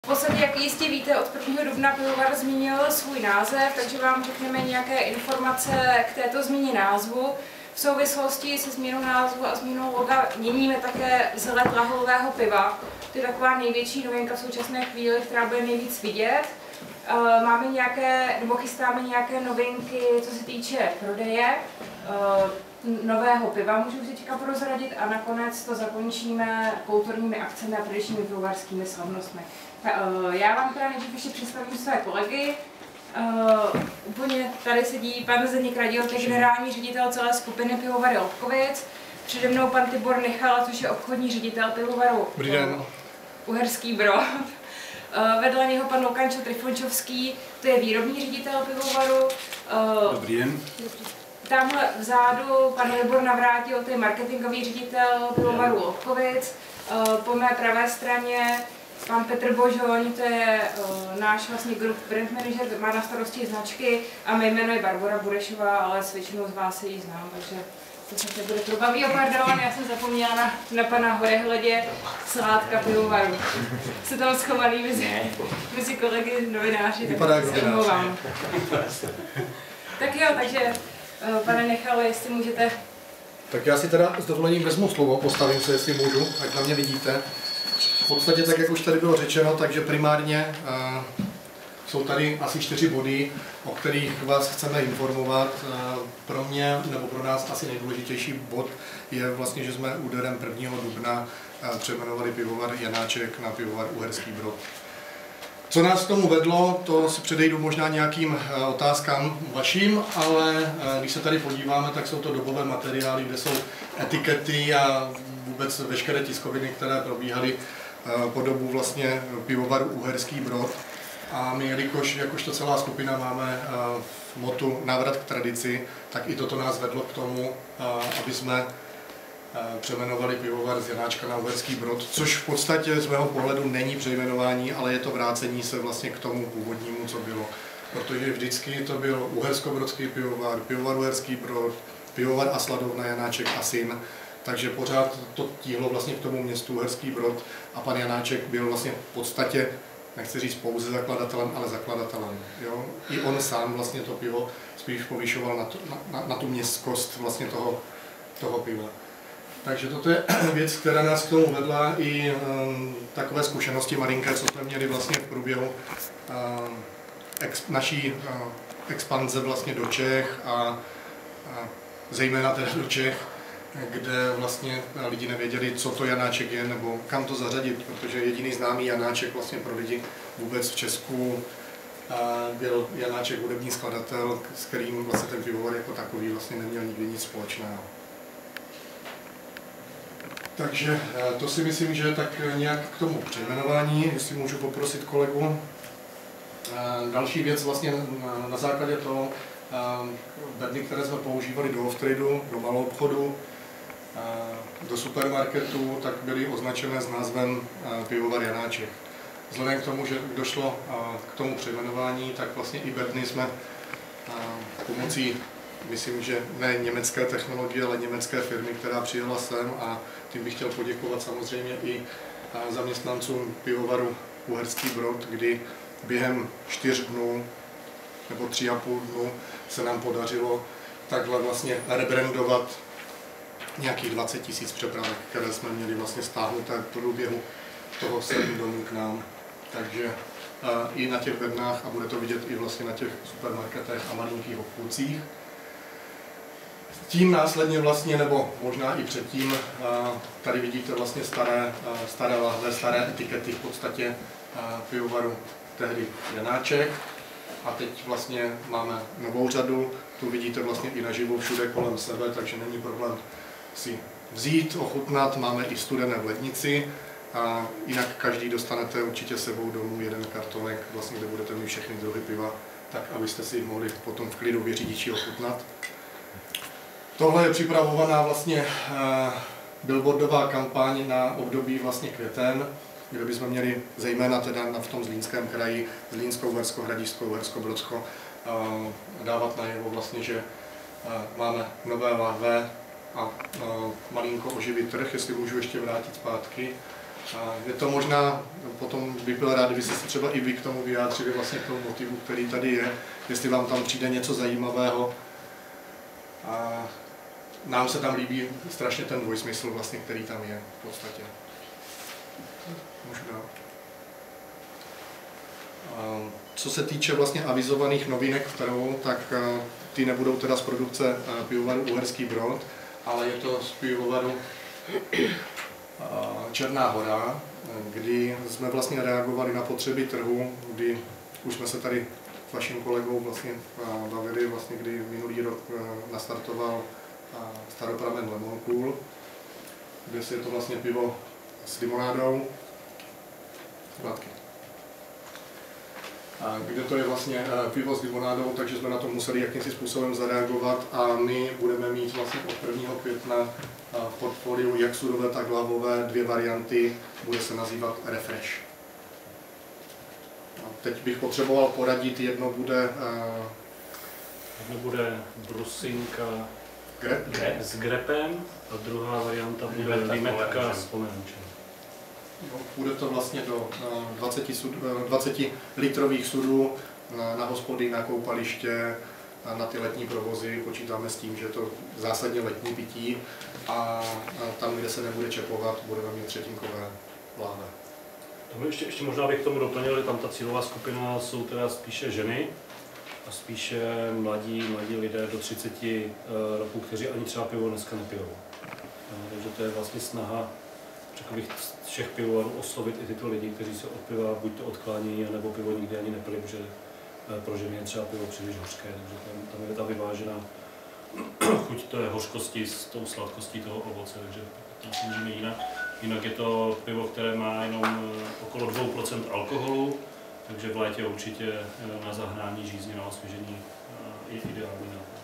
V podstatě, jak jistě víte, od 1. dubna pivovar změnil svůj název, takže vám řekneme nějaké informace k této změně názvu. V souvislosti se změnou názvu a změnou loga měníme také vzhled lahového piva. To je taková největší novinka v současné chvíli, která bude nejvíc vidět. Máme nějaké, nebo chystáme nějaké novinky, co se týče prodeje nového piva, můžu si teďka prozradit, a nakonec to zakončíme kulturními akcemi a tradičními pivovarskými slavnostmi. Já vám teda nejdřív ještě představím své kolegy. Úplně tady sedí pan Zdeněk Radil, to je generální ředitel celé skupiny pivovary Lobkovic. Přede mnou pan Tibor Nechala, což je obchodní ředitel pivovaru Uherský Brod. Vedle něho pan Lukančo Trifončovský, to je výrobní ředitel pivovaru. Dobrý den. Tamhle vzadu pan Libor Navrátil, to je marketingový ředitel pivovaru Lobkovic. Po mé pravé straně pan Petr Božoň, to je náš vlastně group brand manager, má na starosti značky, a mé jméno je Barbora Burešová, ale s většinou z vás se ji znám, takže to se nebude probavit. Pardon, já jsem zapomněla na pana Horehledě, Sládka pivovaru. Jste tam schovaný mezi kolegy novináři, tak se omlouvám. Tak jo, takže pane Nechalo, jestli můžete... Tak já si teda s dovolením vezmu slovo, postavím se, jestli můžu, ať na mě vidíte. V podstatě, tak jak už tady bylo řečeno, takže primárně jsou tady asi 4 body, o kterých vás chceme informovat. Pro mě, nebo pro nás asi nejdůležitější bod je vlastně, že jsme úderem 1. dubna přejmenovali pivovar Janáček na pivovar Uherský Brod. Co nás k tomu vedlo, to si předejdu možná nějakým otázkám vaším, ale když se tady podíváme, tak jsou to dobové materiály, kde jsou etikety a vůbec veškeré tiskoviny, které probíhaly po dobu vlastně pivovaru Uherský Brod. A my, jelikož jakožto celá skupina máme v motu návrat k tradici, tak i toto nás vedlo k tomu, aby jsme přejmenovali pivovar z Janáčka na Uherský Brod, což v podstatě z mého pohledu není přejmenování, ale je to vrácení se vlastně k tomu původnímu, co bylo. Protože vždycky to byl uherskobrodský pivovar, pivovar Uherský Brod, pivovar a sladovna Janáček a syn. Takže pořád to tíhlo vlastně k tomu městu Uherský Brod a pan Janáček byl vlastně v podstatě, nechci říct pouze zakladatelem, ale zakladatelem. Jo? I on sám vlastně to pivo spíš povyšoval na tu městskost vlastně toho piva. Takže toto je věc, která nás k tomu vedla, i takové zkušenosti malinké, co jsme měli vlastně v průběhu naší expanze vlastně do Čech a zejména teda do Čech, kde vlastně lidi nevěděli, co to Janáček je nebo kam to zařadit, protože jediný známý Janáček vlastně pro lidi vůbec v Česku byl Janáček hudební skladatel, s kterým vlastně ten pivovar jako takový vlastně neměl nikdy nic společného. Takže to si myslím, že tak nějak k tomu přejmenování, jestli můžu poprosit kolegu. Další věc vlastně na základě toho, bedny, které jsme používali do off-tradu, do malou obchodu, do supermarketu, tak byly označené s názvem pivovar Janáček. Vzhledem k tomu, že došlo k tomu přejmenování, tak vlastně i bedny jsme pomocí, myslím, že ne německé technologie, ale německé firmy, která přijela sem, a tím bych chtěl poděkovat samozřejmě i zaměstnancům pivovaru Uherský Brod, kdy během 4 dnů nebo 3,5 dnů se nám podařilo takhle vlastně rebrandovat nějakých 20 000 přepravek, které jsme měli vlastně stáhnuté v průběhu toho 7 domů k nám. Takže i na těch bednách, a bude to vidět i vlastně na těch supermarketech a malinkých obchůdcích. Tím následně vlastně, nebo možná i předtím, tady vidíte vlastně staré lahve, staré etikety v podstatě pivovaru tehdy Janáček. A teď vlastně máme novou řadu, tu vidíte vlastně i naživo všude kolem sebe, takže není problém si vzít, ochutnat, máme i studené v lednici. A jinak každý dostanete určitě sebou domů jeden kartonek, vlastně, kde budete mít všechny druhy piva, tak abyste si mohli potom v klidu vyřídiči ochutnat. Tohle je připravovaná vlastně billboardová kampaň na období vlastně květen, kde bychom měli zejména teda v tom Zlínském kraji, Zlínsko, Uhersko, Hradišťsko, Uhersko, Brodsko, dávat najevo vlastně, že máme nové lahve a malinko oživit trh, jestli můžu ještě vrátit zpátky. Je to možná, potom bych byl rád, kdybyste se třeba i vy k tomu vyjádřili, vlastně k tomu motivu, který tady je, jestli vám tam přijde něco zajímavého. A nám se tam líbí strašně ten dvojsmysl, vlastně, který tam je v podstatě. Můžu dál. Co se týče vlastně avizovaných novinek v trhu, tak ty nebudou teda z produkce pivovaru Uherský Brod, ale je to z pivovaru Černá Hora, kdy jsme vlastně reagovali na potřeby trhu, kdy už jsme se tady s vaším kolegou vlastně bavili, vlastně, kdy minulý rok nastartoval Staropramen Lemon Cool, kde je to vlastně pivo s limonádou, kde to je vlastně pivo s limonádou, takže jsme na to museli jakýmsi způsobem zareagovat a my budeme mít vlastně od 1. května v portfoliu jak surové, tak hlavové 2 varianty, bude se nazývat Refresh. A teď bych potřeboval poradit, jedno bude brusinka s grepem a druhá varianta bude limetka s pomerančem. Bude to vlastně do 20 litrových sudů na hospody, na koupaliště, na ty letní provozy. Počítáme s tím, že je to zásadně letní pití a tam, kde se nebude čepovat, budeme mít třetinkové láhve. Ještě možná bych k tomu doplnil, že tam ta cílová skupina jsou teda spíše ženy a spíše mladí lidé do 30 roků, kteří ani třeba pivo dneska nepijou. Takže to je vlastně snaha, řekl bych, všech pivovarů oslovit i tyto lidi, kteří se od piva buď to odklání, nebo pivo nikdy ani nepili, protože pro ženy je třeba pivo příliš hořké, takže tam je ta vyvážená chuť té hořkosti s tou sladkostí toho ovoce, takže tam si můžeme jinak. Jinak je to pivo, které má jenom okolo 2% alkoholu, takže v létě určitě na zahnání žízně, na osvěžení je ideální nápoj.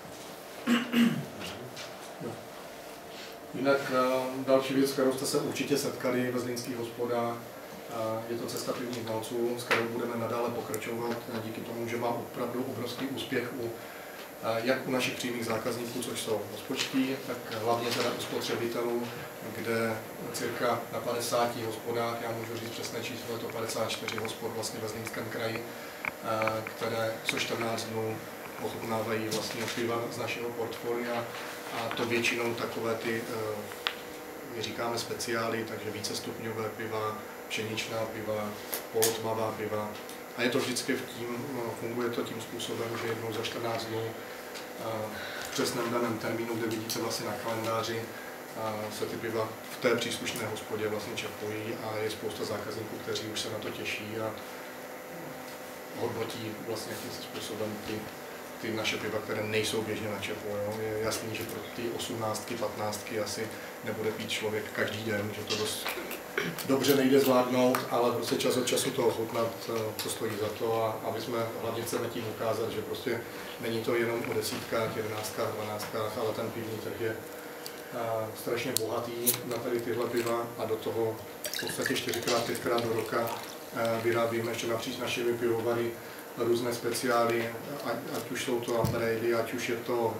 Jinak další věc, s kterou jste se určitě setkali ve zlínských hospodách, je to cesta pivních znalců, s kterou budeme nadále pokračovat díky tomu, že má opravdu obrovský úspěch jak u našich přímých zákazníků, což jsou hospodští, tak hlavně teda u spotřebitelů, kde cirka na 50 hospodách, já můžu říct přesné číslo, je to 54 hospod vlastně ve Zlínském kraji, které co 14 dnů ochutnávají vlastně piva z našeho portfolia a to většinou takové ty, my říkáme speciály, takže vícestupňové piva, pšeničná piva, polotmavá piva. A je to vždycky funguje to tím způsobem, že jednou za 14 dnů v přesném daném termínu, kde vidíte vlastně na kalendáři, se ty piva v té příslušné hospodě vlastně čepují a je spousta zákazníků, kteří už se na to těší a hodnotí vlastně jakým způsobem ty naše piva, které nejsou běžně na čepu. Jo. Je jasný, že pro ty 18, 15 asi nebude pít člověk každý den, že to dost dobře nejde zvládnout, ale prostě čas od času to ochutnat, to stojí za to a aby jsme hlavně chceme tím ukázat, že prostě není to jenom o desítkách, 11, 12, ale ten pivní trh je strašně bohatý na tady tyhle piva a do toho v podstatě 4x, 5x do roka vyrábíme ještě napříč našimi pivovary různé speciály, ať už jsou to ambrejly, ať už je to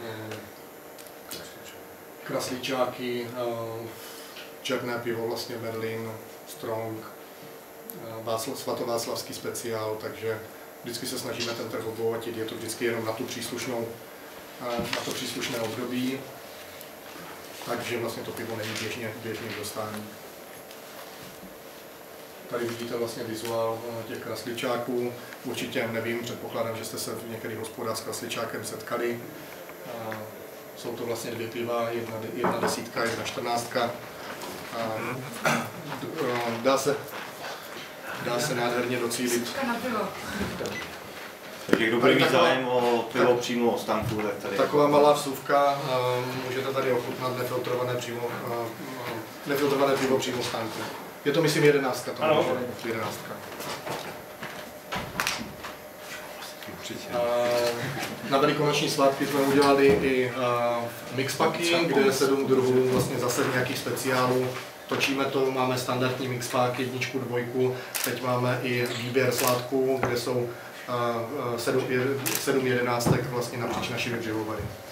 kraslíčáky, černé pivo, vlastně Berlin, Strong, svatováclavský speciál, takže vždycky se snažíme ten trh obohatit, je to vždycky jenom na to příslušné období, takže vlastně to pivo není běžně k dostání. Tady vidíte vlastně vizuál těch krasličáků. Určitě nevím, předpokládám, že jste se v některých hospodách s krasličákem setkali. Jsou to vlastně 2 piva, jedna desítka, jedna 14. Dá se nádherně docílit. Takže kdo bude mít zájem o pivo přímo o stánku, tak tady... Taková malá vsuvka, můžete tady ochutnat nefiltrované pivo přímo z tanku. Je to myslím 11. To 11. Na velikonoční svátky jsme udělali i mixpacky, kde je 7 druhů vlastně zase nějakých speciálů. Točíme to, máme standardní mixpack, 1, 2, teď máme i výběr sládků, kde jsou 7 jedenáctek vlastně napříč našimi břihovary.